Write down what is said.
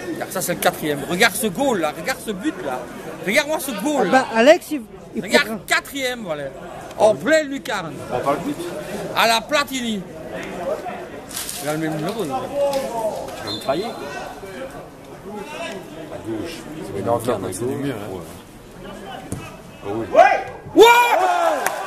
Ça c'est le 4e. Regarde ce goal là, regarde ce but là. Regarde-moi ce goal. Bah, Alex, il regarde 4e, voilà. En plein lucarne. On parle but. À la Platini. Il a le même numéro. Tu vas me trahir. À gauche. C'est une enveloppe, c'est du mieux. Oh oui. Ouais!